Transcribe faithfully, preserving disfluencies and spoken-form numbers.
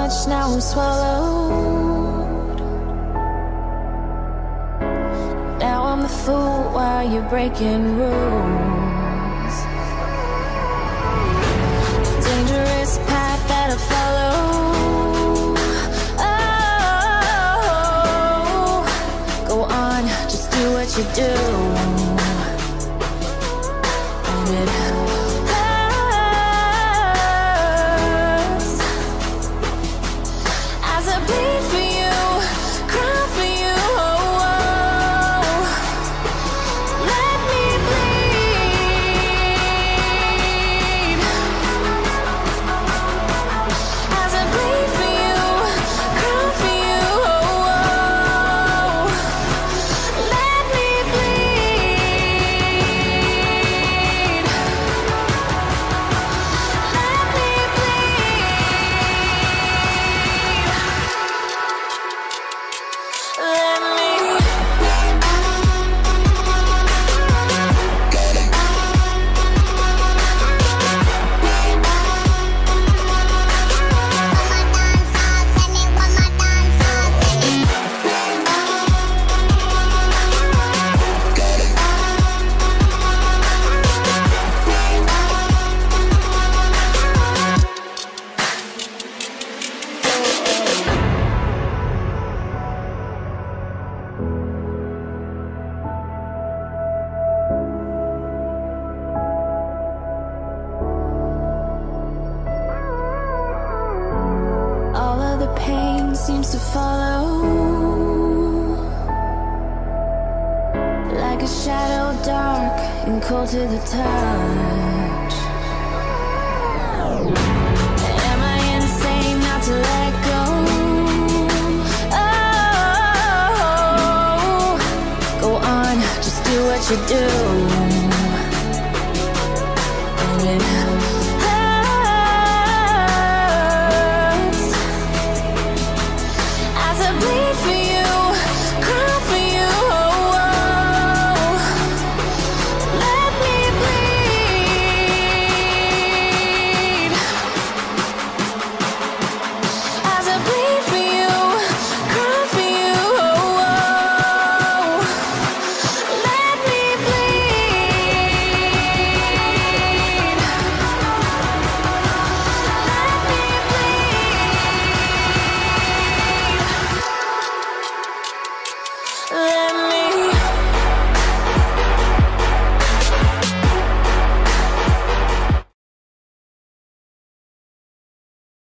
much, now I'm swallowed. Now I'm the fool while you're breaking rules. Dangerous path that I follow. Oh, go on, just do what you do. And it hurts as I bleed for you, cry for you. Oh, oh. Let me bleed as I bleed for you, cry for you. Oh, oh. Let me bleed. Let me bleed. Let me. All of the pain seems to follow, like a shadow dark and cold to the touch. Am I insane not to let go? Oh, go on, just do what you do. And it